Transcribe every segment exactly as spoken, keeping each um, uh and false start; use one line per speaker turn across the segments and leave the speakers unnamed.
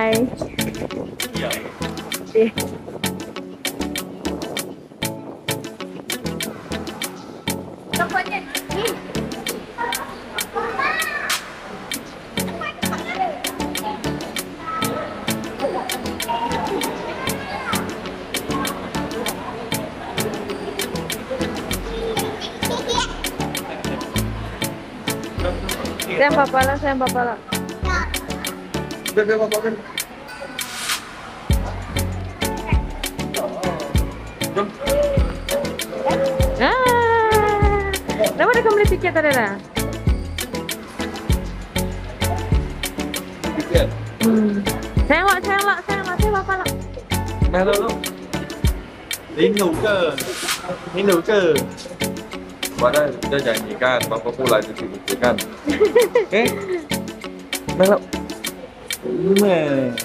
Bye.
Iya.
Eh. Pokoknya ni. Sayang papa lah, sayang papa lah.
Udah, udah, papa kan. Jom.
Ah, kenapa dia beli tiket tadi lah?
Tiket.
Hmm. Sayang lah, sayang lah, sayang lah, sayang papa lah.
Mẹ đâu đâu. Đi ngủ cơ. Đi ngủ cơ. Qua đây, đây là nhị can, papa pulang jadi nhị can. Oke. Mẹ đâu. Mẹ.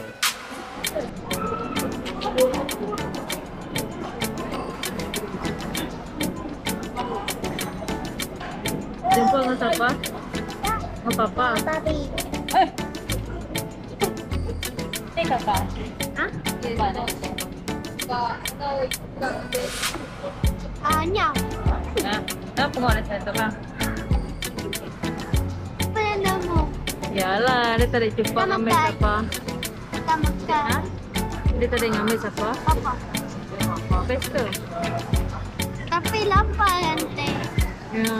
Jumpa dengan siapa? Sama papa.
Tadi.
Eh,
Ini kakak.
Hah?
Mana? Hanya.
Nah, kenapa mau ada satu bang?
Apa yang kamu?
Yalah, dia tadi jumpa
Sama
ngambil
Kai.
siapa?
Kita makan.
Hah? Dia tadi ngambil siapa?
Apa?
Pesta.
Tapi lapar nanti.
Ya.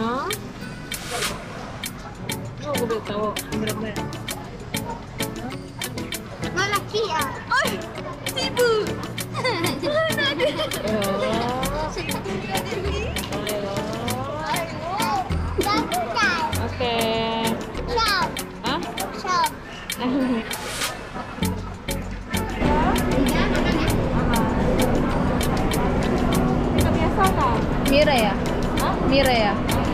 Oh, aku boleh tahu. Benar-benar.
Malah Kia. Oi, sibuk.
Ya. Oke.
Shop.
Hah?
Shop.
Mira ya? Hah? Mira ya?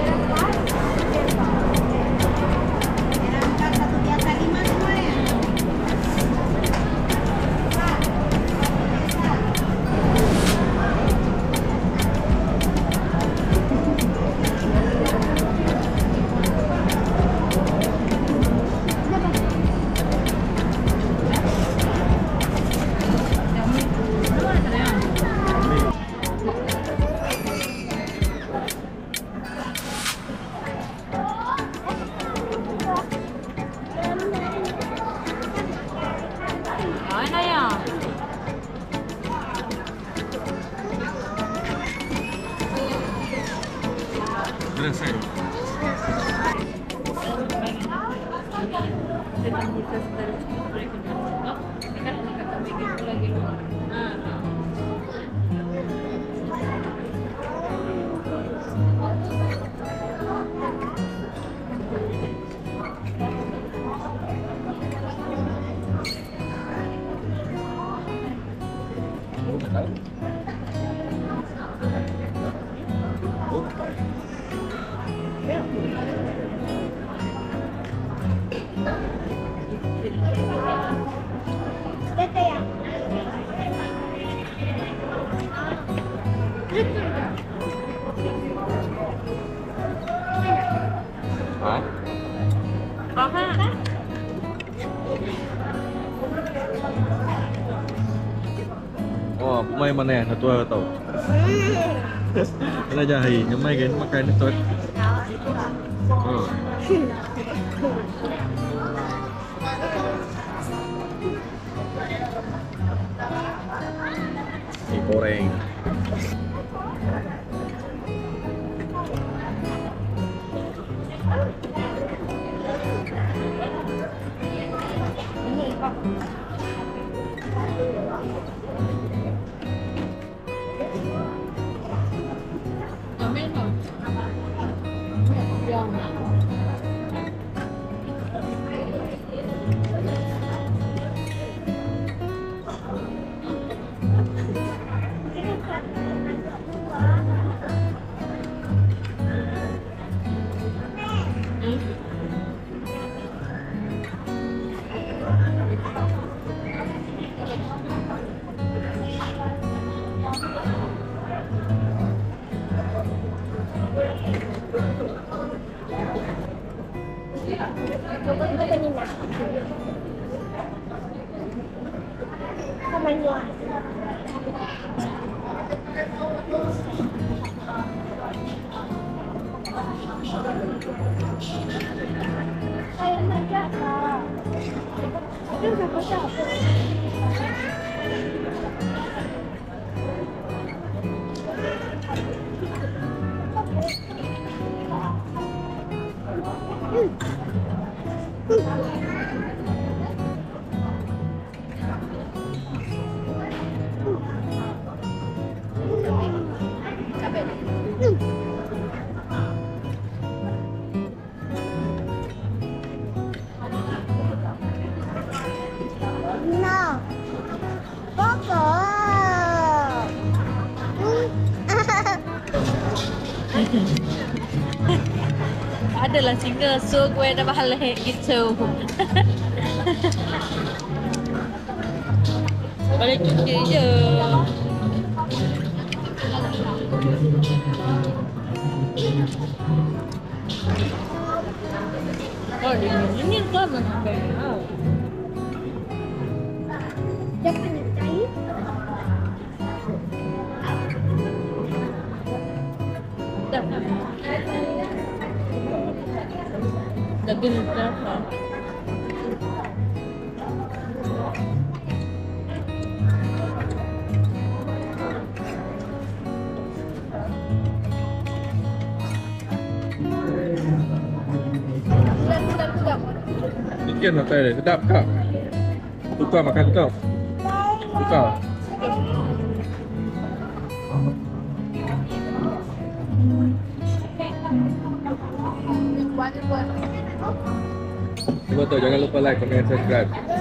Mana ya?
Selesai.
Dito ya.
Hah?
Apa?
Oh, may mana ya? Satu orang tahu. Ada jahi, nyamai kan makan itu. Oh. Mie goreng.
Ambil dong. Yang.
namanya. Kayak macam apa? Itu macam apa? No. Coco.
Adalah singa so gue dah balik gitu. Balik cuci je. Oh, ini ini kan mana?
Dia punya tai.
Dah. Daging berapa?
Chicken hotel dia sedap kak. Tukar makan kau. Tukar. Cuba tu jangan lupa like, comment, subscribe.